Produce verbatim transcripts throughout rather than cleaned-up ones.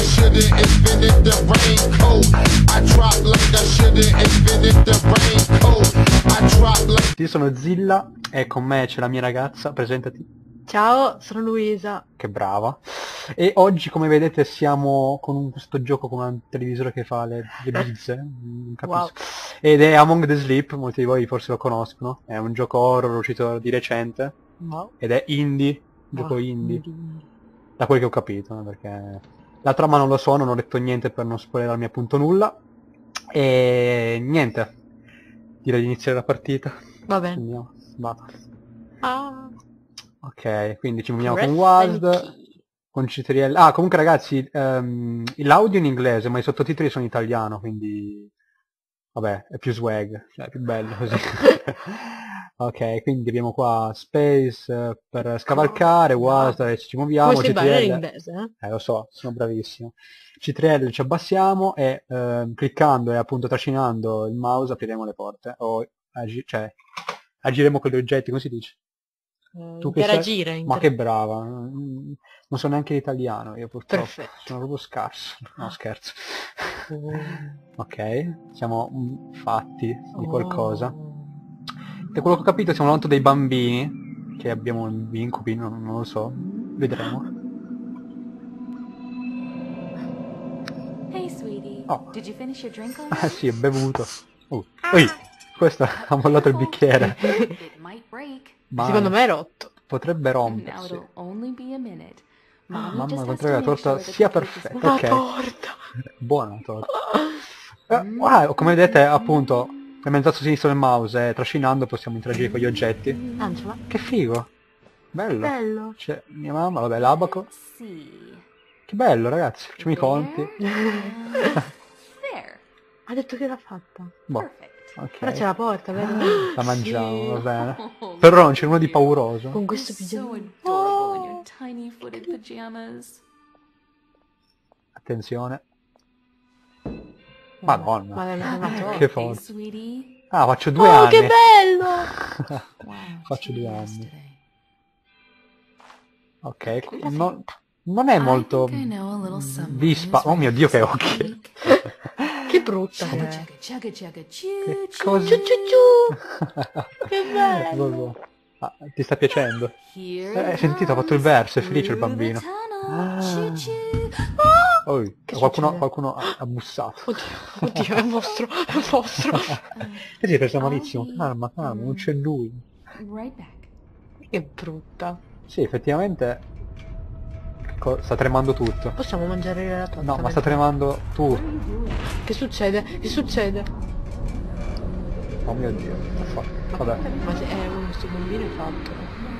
I should've invented the raincoat. I drop like I should've invented the raincoat. I drop like... Io sono Zilla e con me c'è la mia ragazza, presentati. Ciao, sono Luisa. Che brava. E oggi, come vedete, siamo con un, questo gioco con un televisore che fa le, le bizze, non capisco. Wow. Ed è Among the Sleep, molti di voi forse lo conoscono. È un gioco horror uscito di recente. Wow. Ed è indie, un gioco Wow. indie. Da quel che ho capito, eh, perché la trama non lo so, non ho detto niente per non spoilerarmi appunto nulla. E niente, direi di iniziare la partita. Va bene. Andiamo, vado. Ah. Ok, quindi ci muoviamo Press con Wasd, and key. con C tre L. Ah, comunque ragazzi, ehm, l'audio è in inglese, ma i sottotitoli sono in italiano, quindi... Vabbè, è più swag, cioè è più bello così. Ok, quindi abbiamo qua Space eh, per scavalcare, Wasd, adesso ci muoviamo, Come si parla in C tre L... inglese, eh? Eh, lo so, sono bravissimo. C tre L ci abbassiamo e ehm, cliccando e appunto trascinando il mouse apriremo le porte. O agi- cioè, agiremo con gli oggetti, come si dice? Eh, Tu che interagire. sei? inter- Ma che brava, mm, non so neanche l'italiano io purtroppo, Perfetto. sono proprio scarso, no scherzo. Oh. Ok, siamo mm, fatti di qualcosa. Oh. Da quello che ho capito siamo l'auto dei bambini, che abbiamo gli incubi, non, non lo so, vedremo. Hey, sweetie. Oh. Did you finish your drink Ah already? sì, ho bevuto. Uh, ui, questo ha mollato il bicchiere. It might break. Ma Secondo me è rotto. potrebbe Now rompersi. it'll only be a minute. Mommy Mamma, just has controlla to la make torta sure that sia the cake is perfetta. Una Ok. torta. Buona la torta. Eh, ah, come vedete appunto, premendo il tasto sinistro del mouse e trascinando possiamo interagire con gli oggetti. Angela. Che figo. Bello. Bello. C'è mia mamma, vabbè, l'abaco. Let's see. Che bello ragazzi, facciamo i conti. There. There. Ha detto che l'ha fatta. Boh, Perfect. Ora c'è ok. la porta, vero? La mangiamo, Sì. va bene. Oh, Però non c'è uno di pauroso. Con You're questo so pigiama. adorable in your tiny footed pajamas. Attenzione. Madonna. Ma è una torta. Che Hey, forza. sweetie. Ah, faccio due Oh, anni. che bello! Wow. Faccio due Yes, anni. today. Ok, qu- non, non è molto I think I know a little someone vispa. who's Oh mio ready Dio, che to occhi. speak. Che brutta che Chugga, è. chugga, chugga, chugga, choo, Che choo. cosa? Ciu ciu ciu. Che bello. Vabbè. Ah, ti sta piacendo? Here Eh, hai sentito, ha fatto il verso, è felice il through the bambino. tunnel. Ah. Choo, choo. Oh, Che qualcuno, succede? qualcuno ha, ha bussato. Oddio, oddio, è un mostro, è un mostro. E si è preso malissimo. Calma, calma, non c'è lui. Right back. Che brutta. Sì, effettivamente co- sta tremando tutto. Possiamo mangiare la torta? No, ma sta mentre- tremando tu. Che succede? Che succede? Oh mio Dio, che fa? Vabbè. Ma se è questo bambino è fatto.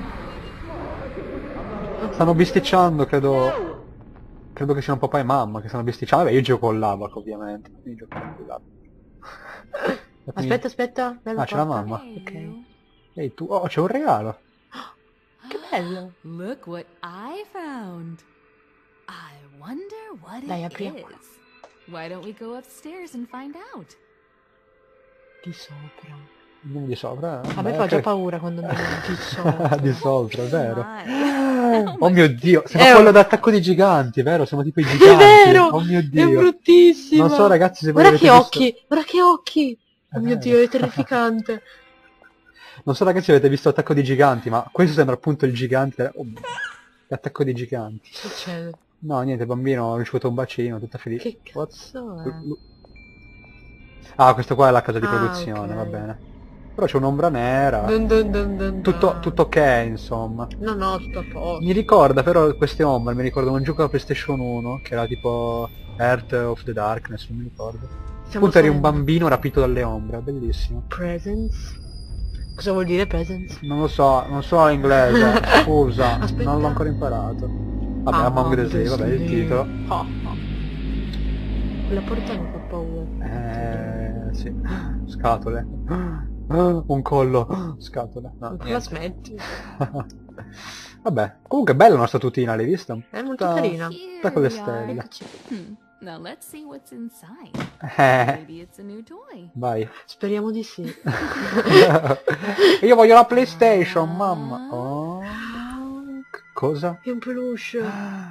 Stanno bisticciando, credo. Credo che siano papà e mamma che stanno bisticciando. Vabbè, io gioco con l'abaco, ovviamente. Io gioco con l'abaco. Aspetta, aspetta. bella Ah, c'è la porta. mamma. Hey, Ok. you. Ehi tu, oh, c'è un regalo. Che bello. Look what I found. I wonder what Dai, it apriamo. is. Why don't we go upstairs and find out? Di sopra. Andiamo di sopra. eh? A me Beh, fa già ok. paura quando andiamo di sopra. Di sopra, è vero. My. Oh mio Dio, siamo È quello un- d'attacco di giganti, vero? Siamo tipo i È giganti. vero! Oh mio È Dio. bruttissimo. Non so ragazzi se voi Guarda avete che visto... occhi! Guarda che occhi! È Oh mio vero. Dio, è terrificante. Non so ragazzi se avete visto Attacco di Giganti, ma questo sembra appunto il gigante... Oh, l'attacco dei giganti. Che succede? No, niente, bambino, ho ricevuto un bacino, tutta felice. Che What? cazzo è? Ah, questo qua è la casa di Ah, produzione, ok. va bene. Però c'è un'ombra nera. Dun dun dun dun Tutto, dun. tutto ok, insomma. No, no, tutto a posto. Mi ricorda però queste ombre, mi ricordo un gioco da PlayStation uno, che era tipo Earth of the Darkness, non mi ricordo. Siamo Appunto eri un solo- bambino rapito dalle ombre, bellissimo. Presence? Cosa vuol dire presence? Non lo so, non so l'inglese, scusa, Aspetta. non l'ho ancora imparato. Vabbè, Ah, Among the Among the Sleep, vabbè, il Sleep. titolo. Ah, ah. Quella porta mi fa paura. Eh, sì. Scatole. Un collo. Scatole. No, Ancora niente. smetti. Vabbè, comunque bella la nostra tutina, l'hai vista? È molto Sta- carina. sta con le Here we are. stelle. Eccoci. Hmm. Now let's see what's inside. Eh, Maybe it's a new toy. vai. Speriamo di sì. Io voglio la PlayStation, mamma. Oh. C- Cosa? È un peluche.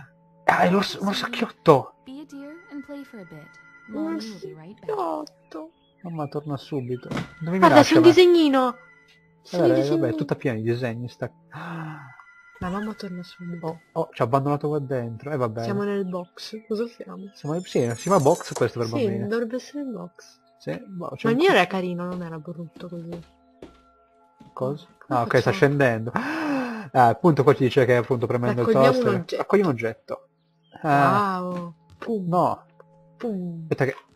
Ah, è l'orso, un orsacchiotto! Be a dear and play for a bit. Un Mommy will be right back. orsigliotto. Mamma torna subito. Dove mi Guarda, lascia? c'è un me? disegnino. Ci sono i Eh, vabbè, disegnini. è tutta piena di disegni. Sta... La mamma torna subito. Oh, oh, ci ha abbandonato qua dentro. E eh, vabbè. Siamo nel box. Cosa siamo? Siamo... Sì, si chiama box questo per Sì, bambini. dovrebbe essere il box. Sì, boh, c'è Ma il un mio co- era carino, non era brutto così. Cosa? Come Ah, ok, sta facciamo? scendendo. Ah, appunto qua ci dice che appunto premendo il Raccogliamo toaster... un oggetto. Raccogli un oggetto. Ah, Wow. Pum. no. Pum. Aspetta che...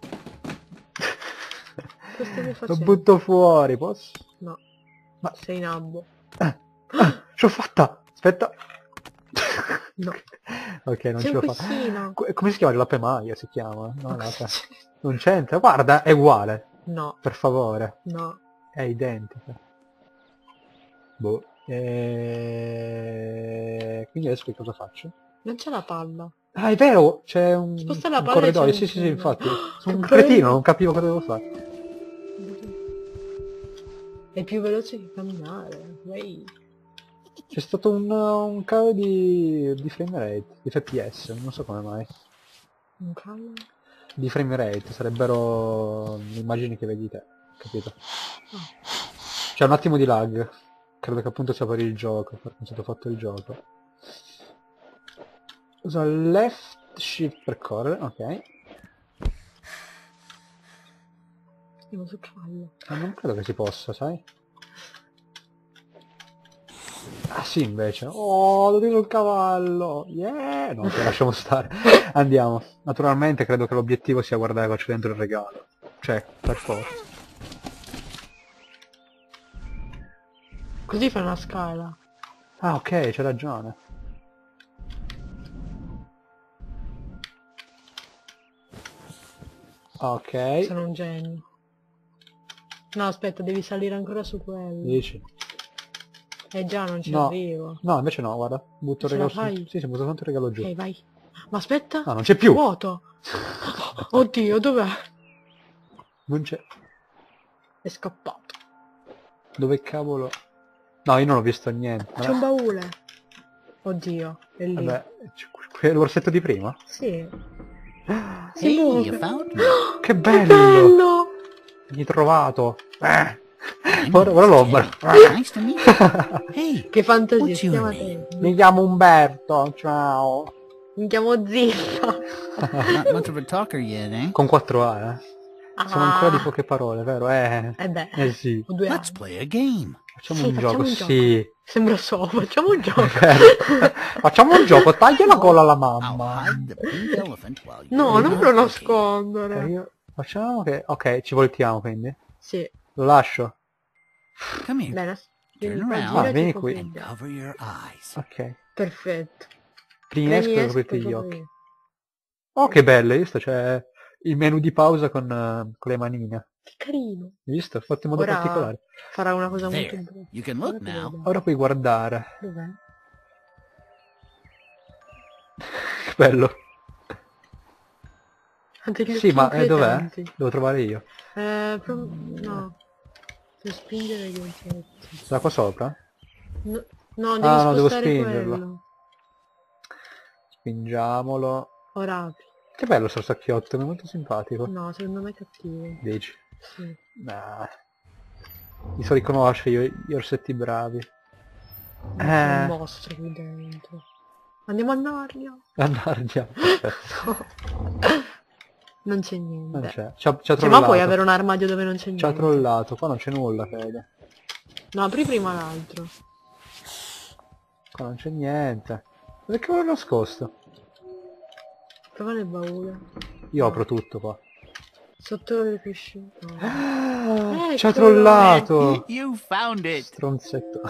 Cosa stavi Lo facendo? butto fuori, posso? No. Ma- Sei nabbo. Ah, ah, ce l'ho fatta! Aspetta! No. Ok, non C'è ce un l'ho fatta. cuscino. Co- Come si chiama? L'ape Maia si chiama? No, Ma l'ape. cosa c'è? Non c'entra. Guarda, è uguale. No, Per favore. no. È identica. Boh. E... Quindi adesso che cosa faccio? Non c'è la palla. Ah, è vero! C'è un, Sposta la un palla e corridoio. c'è Sì, un sì, sì, tunnel. infatti. Sono un Che cretino, bello. non capivo cosa devo fare. È più veloce che camminare. Vai. C'è stato un, un calo di, di frame rate, di F P S, non so come mai. Un callo. Di frame rate, sarebbero le immagini che vedi te, capito? C'è un attimo di lag, credo che appunto sia per il gioco, per come è stato fatto il gioco. Uso left shift per correre, ok. Andiamo sul cavallo. Ma non credo che si possa, sai? Ah sì invece. Oh, lo dico il cavallo. Yeah! No, ok, lasciamo stare. Andiamo. Naturalmente credo che l'obiettivo sia guardare cosa c'è dentro il regalo. Cioè, per forza. Così fai una scala. Ah ok, c'è ragione. Ok. Sono un genio. No, aspetta, devi salire ancora su quello. Dici? Eh già, non ci No. arrivo. No, invece no, guarda. Butto il Ce la regalo su... fai? Sì, sì, butto tanto il regalo giù. Ok, vai. Ma aspetta. No, non c'è più. Vuoto. Oddio, dov'è? Non c'è. È scappato. Dove cavolo? No, io non ho visto niente. C'è un baule. Oddio, è lì. Vabbè, c'è que- l'orsetto di prima? Sì. Si Hey, muove. you found me. Che Che bello! bello! Mi hai trovato! Eh. I'm Ora, ora l'ombra! Nice to meet you. Hey, Che fantasia, What's si your chiama name? te. Mi chiamo Umberto, ciao! Mi chiamo Zilla. not much of a talker yet, eh? Con quattro A, eh? Siamo ancora di Ah. poche parole, vero? Eh, Eh beh, eh sì. ho due Let's anni. play a game. Facciamo Sì, un facciamo gioco, un gioco. sì. Sembra so, facciamo un gioco. Facciamo un gioco, taglia la gola alla I'll mamma. hide the pink elephant while you No, do non your lo cooking. nascondere. Ok, io- Facciamo che... Ok, ci voltiamo quindi. Sì, Lo lascio. Come here bene. Vieni Turn qua, around. girati Ah, vieni con qui. me. and cover your eyes. Ok. Perfetto. Primi Premi esco e esco aprite e gli proprio occhi. io. Oh, che bello, hai visto? C'è il menu di pausa con, eh, con le manine. Che carino. Hai visto? Fatto in modo Ora particolare. farà una cosa molto There. brutta. You can look Guarda che now. bello. Ora puoi guardare. Dov'è? Che bello. Ha degli Sì, occhi ma eh, dov'è? inquietanti. Devo trovare io. Eh, pro- no. Devo spingere gli oggetti. Da qua sopra? No, no, devi Ah, no, devo spostare spingerlo. quello. Spingiamolo. Ora apri. Che bello sto sacchiotto, mi è molto simpatico. No, secondo me è cattivo. Dici? Sì. Nah. Mi so riconoscere io gli orsetti bravi. C'è Eh. un mostro qui dentro. Andiamo a Narnia. Andardia. Non c'è Non niente. c'è. Ci ha, ci ha Cioè, ma trollato. puoi avere un armadio dove non c'è Ci ha niente? trollato. Qua non c'è nulla, credo. No, apri prima l'altro. Qua non c'è niente. Dove cavolo è nascosto? Prova nel baule. Io apro tutto qua. Sotto le piscine. No. Ah, ci ha Eccolo. trollato. You found it. Stronzetto.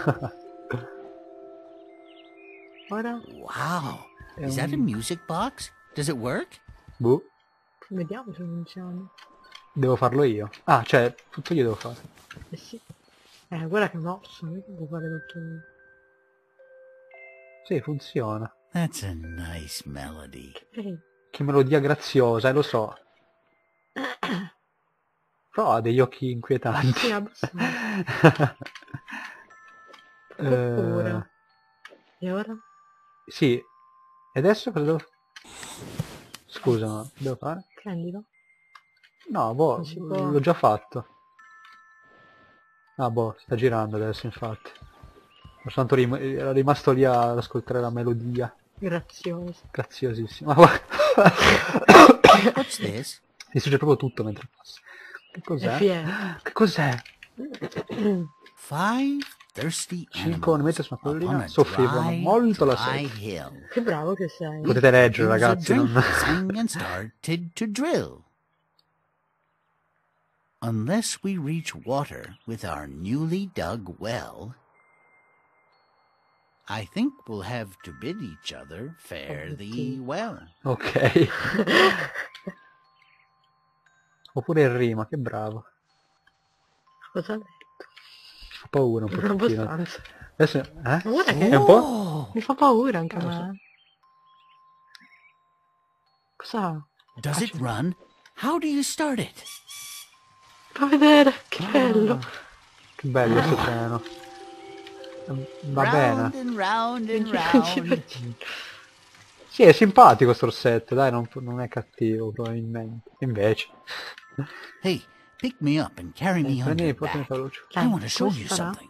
Ora Wow. È Is that a un- music box? Does it work? Boh. vediamo se funziona. Devo farlo io. Ah, cioè, tutto io devo fare. Eh sì. Eh, guarda che mosso, non è che può fare tutto io. Sì, funziona. That's a nice melody. Eh, Che melodia graziosa, eh, lo so. Però ha degli occhi inquietanti. sì, abbastanza. Eh, Paura. E ora? sì. E adesso cosa devo... Scusa, ma devo fare? Prendilo. No, boh, Non si può. l'ho già fatto. Ah, boh, sta girando adesso, infatti. Soltanto rim era rimasto lì ad ascoltare la melodia. Grazioso. Graziosissimo. Ma guarda- What's this? Mi succede proprio tutto mentre passa. Che È cos'è? fiero. Che cos'è? Five thirsty Cinque animals metri su una upon collina a soffrivano dry, molto la dry sete. hill. Che bravo che sei. Potete leggere, There was a ragazzi, drink non... missing and started to drill. Unless we reach water with our newly dug well, I think we'll have to bid each other fare thee well. Ok. Oppure il rima, che bravo. Cosa ha detto? Mi fa paura un Non pochettino. abbastanza. Adesso... Eh? Ma guarda che... È un po'? Oh, Mi fa paura anche a me. Cosa? does it run? How do you start it? Fa vedere, che bello. Che bello questo treno. Va round bene. and round and Non ci round. faccio. Sì, è simpatico sto orsetto, dai, non, non è cattivo probabilmente. Invece. Hey, pick me up and carry me on Prendi your i portami back. veloce. I want to show come you farà? something.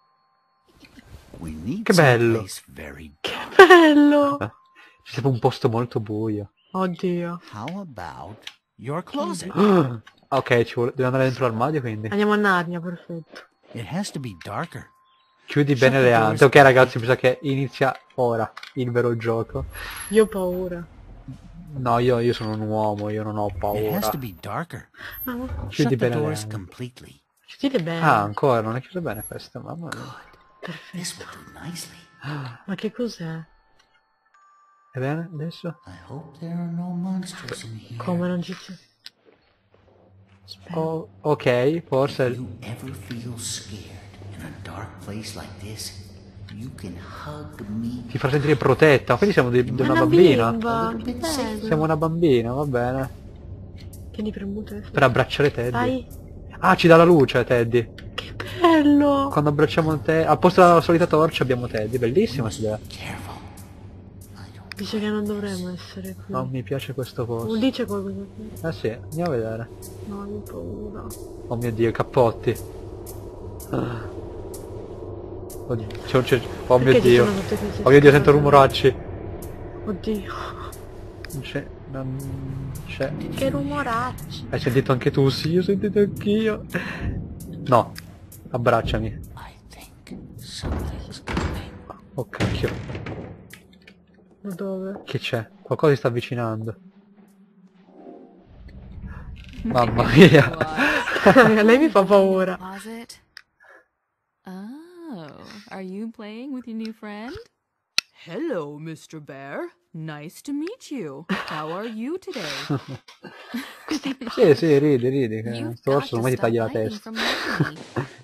We need Che bello. someplace very dark. Bello. C'è sempre un posto molto buio. Oddio. How about your closet? Ok, ci vuole... devo andare dentro l'armadio quindi. Andiamo a Narnia, perfetto. It has to be darker. Chiudi bene le ante. Ok ragazzi, mi sa che inizia ora il vero gioco. Io ho paura. No, io, io sono un uomo, io non ho It paura. has to be darker. Ah, Shut Chiudi the bene le doors ante. completely. chiudete bene. Ah, ancora, non è chiuso bene questo, mamma mia. This will do nicely. Ma che cos'è? E bene, adesso? I hope there are no monsters in here. Come non ci c'è? Aspetta. Oh, ok, forse... If you ever feel scared in a dark place like this, you can hug me. Ti fa sentire protetta, quindi siamo di, di È una bambina. bimba, che bello. Siamo una bambina, va bene. Tieni premuto F. Per abbracciare Teddy. Vai. Ah, ci dà la luce Teddy. Che bello. Quando abbracciamo te, al posto della solita torcia abbiamo Teddy. Bellissima questa idea. Careful. I don't Dice che non dovremmo essere qui. Non mi piace questo Non posto. dice qualcosa qui. Eh sì, andiamo a vedere. No, io ho paura. Oh mio dio, i cappotti. Ah. Oddio, c'è- c'è- oh mio Perché ci dio. sono tutte queste Oh mio dio, sento scatole? rumoracci. Oddio. Non c'è. Non c'è. Che rumoracci. Hai sentito anche tu? Sì, ho sentito anch'io. No, abbracciami. I think something's coming. Oh cacchio. Ma dove? Che c'è? Qualcosa si sta avvicinando. Mamma mia. Lei mi fa paura. Closet. Oh, are you playing with your new friend? Hello, mister Bear. Nice to meet you. How are you today? Sì, sì, ridi, ridi. che You've Sto got orso to ormai ti stop taglia la hiding testa. from me.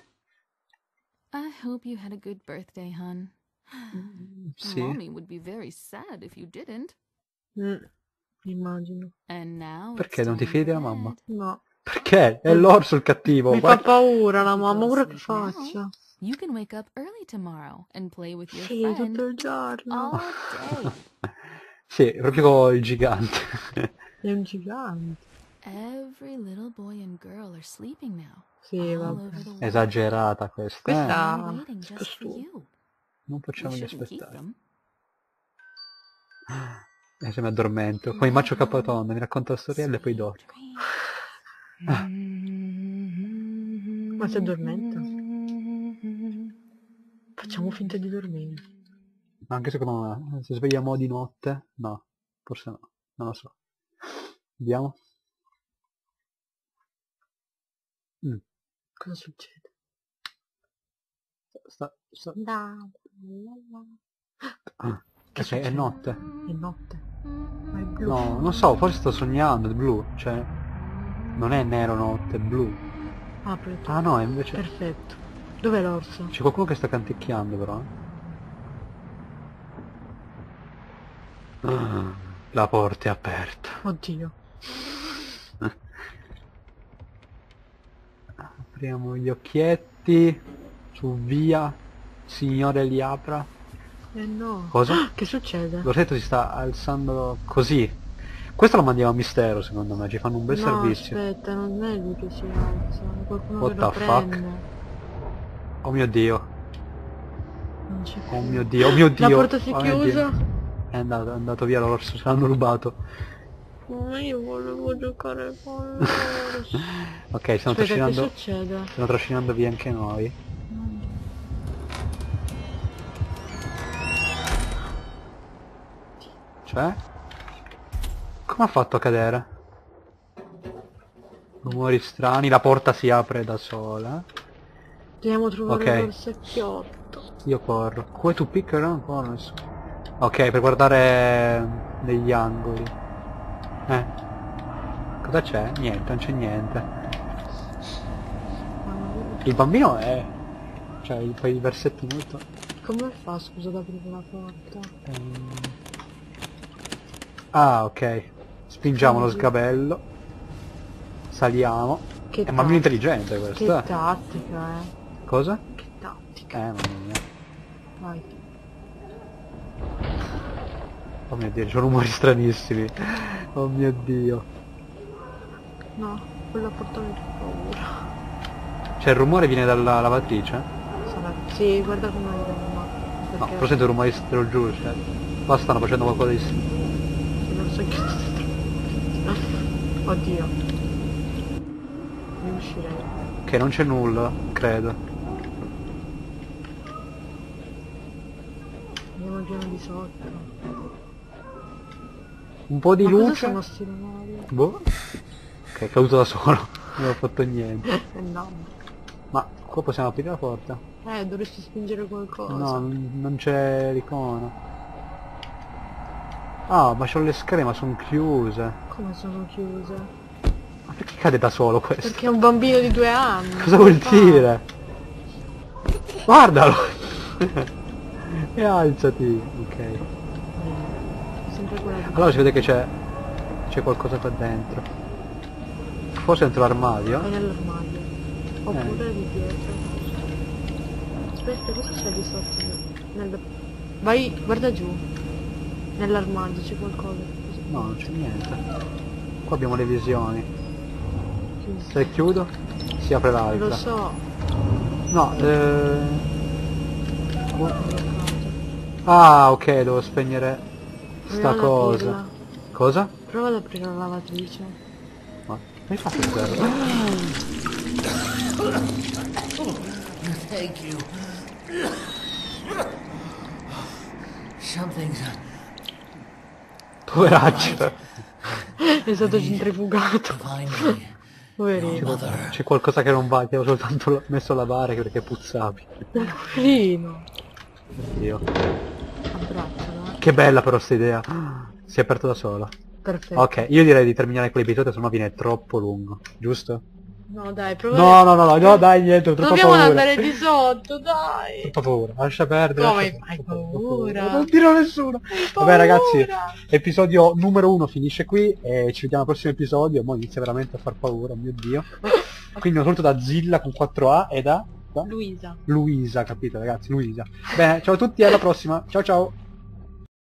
I hope you had a good birthday, hun. Sì. Mommy would be very sad if you didn't. Mm, immagino. And now Perché it's non ti time fidi for della mamma? bed. No. Perché? È l'orso il cattivo. Mi fa guarda. paura la mamma, ora che faccio? You can wake up early tomorrow and play with your Sì, friend tutto il giorno. all day. Sì, proprio il gigante. È un gigante. Every little boy and girl are sleeping now. Sì, all vabbè. over the world. Esagerata questa. Questa- eh. I'm waiting just for spostumo. you. Non You facciamoli shouldn't keep aspettare. them. E se mi addormento. Poi Macio Capatonda mi racconta la storiella e poi dormo. Ma si addormenta? Facciamo finta di dormire. Ma anche secondo me, se svegliamo di notte, no, forse no, non lo so. Vediamo. Mm. Cosa succede? Sta, sta... Da. Ah, Che ok, è succede? notte. È notte. Ma è blu. No, non so, forse sto sognando, è blu, cioè... Non è nero notte, è blu. Apri tu. Ah no, invece... Perfetto. Dov'è l'orso? C'è qualcuno che sta canticchiando però. eh. Ah, la porta è aperta. Oddio. Apriamo gli occhietti. Su via. Signore li apra. Eh no. Cosa? Che succede? L'orsetto si sta alzando così. Questo lo mandiamo a mistero secondo me, ci fanno un bel no, servizio. aspetta, non è lui che si alza, è qualcuno What che lo the fuck? prende. Oh mio dio, Non c'è oh più. mio dio, oh mio dio. La porta si è oh mio chiusa. Dio. È andato, è andato via l'orso, ce l'hanno rubato. Ma io volevo giocare con loro. Ok, stanno Aspetta, che trascinando. succede? Stanno trascinando via anche noi. Cioè? Come ha fatto a cadere? Rumori strani, la porta si apre da sola. Dobbiamo trovare Ok. l'orsacchiotto. Io corro. Come to pick around corners. Ok, per guardare negli angoli. Eh. Cosa c'è? Niente, non c'è niente. Il bambino è... Cioè, i quei versetti molto... Come fa, scusa, ad aprire la porta? Ehm. Ah, ok. Spingiamo lo sgabello. Saliamo. Che È un bambino intelligente questo, Che eh. tattica, eh. Cosa? Che tattica. Eh, mamma mia. Vai. Oh mio dio, c'ho rumori stranissimi. Oh mio dio. No, quella porta mi fa paura. Cioè il rumore viene dalla lavatrice? Sarà... Sì, guarda come è ma... No, Perché però sento il rumore, te lo giuro, cioè. Qua stanno facendo qualcosa di... l'orsacchiotto dentro. Oddio. Ne uscirei. Che non c'è nulla, credo. Andiamo piano di sotto. Un po' di Ma cosa luce. sono sti rumori? Boh. Ok, è caduto da solo. Non ho fatto niente. Eh no. Ma qua possiamo aprire la porta? Eh, dovresti spingere qualcosa. No, n- non c'è l'icona. Ah, ma c'ho le scale ma sono chiuse. Come sono chiuse? Ma perché cade da solo questo? Perché è un bambino di due anni. Cosa vuol fa? dire? Guardalo! E alzati. Ok. Sempre quella di... Allora si vede che c'è... c'è qualcosa qua dentro. Forse dentro l'armadio? È nell'armadio. Oppure di dietro. Aspetta, cosa c'è di sotto? Nel... Vai, guarda giù. Nell'armadio c'è qualcosa. No, non c'è niente. Qua abbiamo le visioni. Chiuso. Se chiudo, si apre Lo l'altra. so. No, eh... Ah, ok, devo spegnere sta Proviamo ad cosa. aprirla. Cosa? Prova ad aprire la lavatrice. Ma hai fatto il zero? Thank you. Something's Poveraccio. È stato centrifugato. finally. Poverino. Mother. C'è qualcosa che non va, ti ho soltanto lo- messo a lavare perché puzzavi. Poverino. Dio. Abbraccialo. Che bella però sta idea. Si è aperto da sola. Perfetto. Ok, io direi di terminare quell'episodio, sennò viene troppo lungo, giusto? No, dai, prova. No, no, no, no, no, dai, niente, ho troppa Dobbiamo paura. andare di sotto, dai. Troppa paura, lascia perdere. Come lascia- hai troppa paura? Non dirò a nessuno. paura. Vabbè ragazzi, episodio numero uno finisce qui e ci vediamo al prossimo episodio, mo inizia veramente a far paura, oh mio dio. Quindi un saluto da Zilla con quattro A e da, da Luisa. Luisa, capito ragazzi, Luisa. Bene, ciao a tutti e alla prossima, ciao ciao.